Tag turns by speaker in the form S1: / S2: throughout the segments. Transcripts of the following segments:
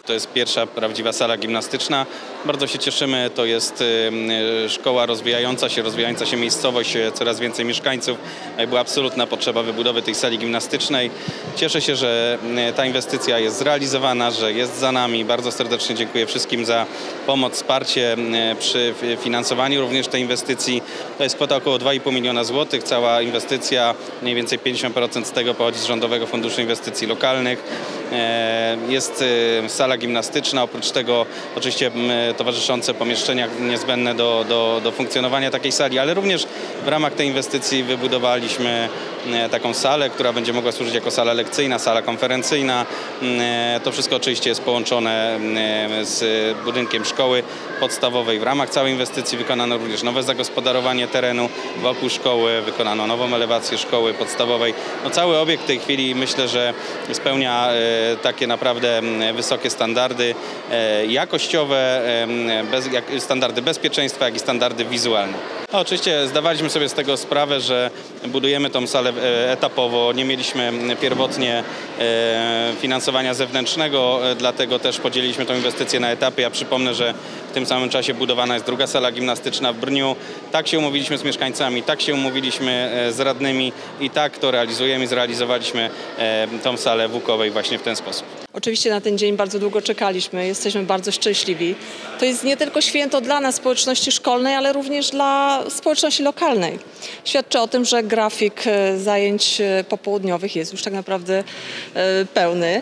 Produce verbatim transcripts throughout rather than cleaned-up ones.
S1: To jest pierwsza prawdziwa sala gimnastyczna. Bardzo się cieszymy, to jest szkoła rozwijająca się, rozwijająca się miejscowość, coraz więcej mieszkańców. Była absolutna potrzeba wybudowy tej sali gimnastycznej. Cieszę się, że ta inwestycja jest zrealizowana, że jest za nami. Bardzo serdecznie dziękuję wszystkim za pomoc, wsparcie przy finansowaniu również tej inwestycji. To jest kwota około dwa i pół miliona złotych. Cała inwestycja, mniej więcej pięćdziesiąt procent z tego pochodzi z Rządowego Funduszu Inwestycji Lokalnych. Jest sala gimnastyczna, oprócz tego oczywiście towarzyszące pomieszczenia niezbędne do, do, do funkcjonowania takiej sali, ale również w ramach tej inwestycji wybudowaliśmy taką salę, która będzie mogła służyć jako sala lekcyjna, sala konferencyjna. To wszystko oczywiście jest połączone z budynkiem szkoły podstawowej. W ramach całej inwestycji wykonano również nowe zagospodarowanie terenu wokół szkoły, wykonano nową elewację szkoły podstawowej. No, cały obiekt w tej chwili myślę, że spełnia takie naprawdę wysokie standardy jakościowe, bez, jak, standardy bezpieczeństwa, jak i standardy wizualne. No, oczywiście zdawaliśmy sobie z tego sprawę, że budujemy tą salę etapowo. Nie mieliśmy pierwotnie finansowania zewnętrznego, dlatego też podzieliliśmy tę inwestycję na etapy. Ja przypomnę, że w tym samym czasie budowana jest druga sala gimnastyczna w Brniu. Tak się umówiliśmy z mieszkańcami, tak się umówiliśmy z radnymi i tak to realizujemy. Zrealizowaliśmy tą salę w Łukowej właśnie w ten sposób.
S2: Oczywiście na ten dzień bardzo długo czekaliśmy, jesteśmy bardzo szczęśliwi. To jest nie tylko święto dla nas, społeczności szkolnej, ale również dla społeczności lokalnej. Świadczy o tym, że grafik zajęć popołudniowych jest już tak naprawdę pełny.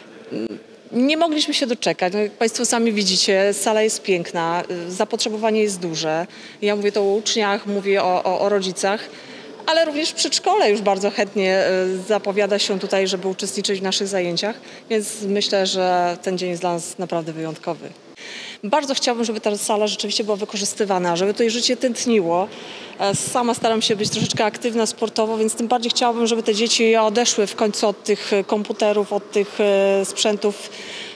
S2: Nie mogliśmy się doczekać. No, jak Państwo sami widzicie, sala jest piękna, zapotrzebowanie jest duże. Ja mówię to o uczniach, mówię o, o, o rodzicach. Ale również przedszkole już bardzo chętnie zapowiada się tutaj, żeby uczestniczyć w naszych zajęciach, więc myślę, że ten dzień jest dla nas naprawdę wyjątkowy. Bardzo chciałabym, żeby ta sala rzeczywiście była wykorzystywana, żeby tutaj życie tętniło. Sama staram się być troszeczkę aktywna sportowo, więc tym bardziej chciałabym, żeby te dzieci odeszły w końcu od tych komputerów, od tych sprzętów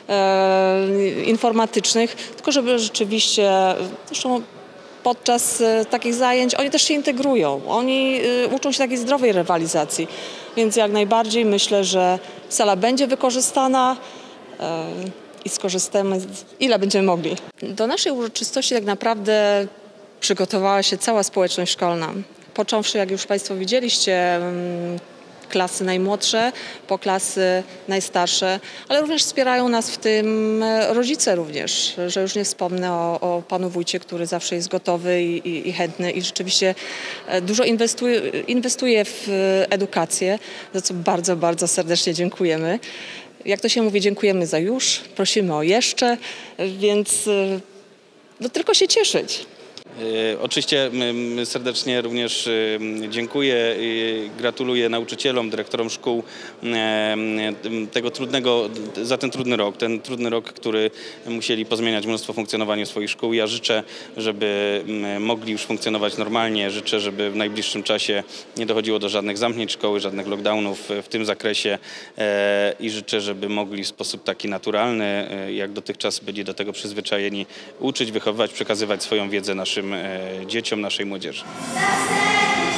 S2: informatycznych, tylko żeby rzeczywiście, zresztą podczas takich zajęć oni też się integrują, oni uczą się takiej zdrowej rywalizacji, więc jak najbardziej myślę, że sala będzie wykorzystana i skorzystamy ile będziemy mogli. Do naszej uroczystości tak naprawdę przygotowała się cała społeczność szkolna, począwszy, jak już Państwo widzieliście, klasy najmłodsze, po klasy najstarsze, ale również wspierają nas w tym rodzice również, że już nie wspomnę o, o panu wójcie, który zawsze jest gotowy i, i, i chętny i rzeczywiście dużo inwestuje, inwestuje w edukację, za co bardzo, bardzo serdecznie dziękujemy. Jak to się mówi, dziękujemy za już, prosimy o jeszcze, więc no, tylko się cieszyć.
S1: Oczywiście serdecznie również dziękuję, gratuluję nauczycielom, dyrektorom szkół tego trudnego, za ten trudny rok, ten trudny rok, który musieli pozmieniać mnóstwo funkcjonowania swoich szkół. Ja życzę, żeby mogli już funkcjonować normalnie, życzę, żeby w najbliższym czasie nie dochodziło do żadnych zamknięć szkoły, żadnych lockdownów w tym zakresie i życzę, żeby mogli w sposób taki naturalny, jak dotychczas byli do tego przyzwyczajeni, uczyć, wychowywać, przekazywać swoją wiedzę naszym dzieciom, naszej młodzieży.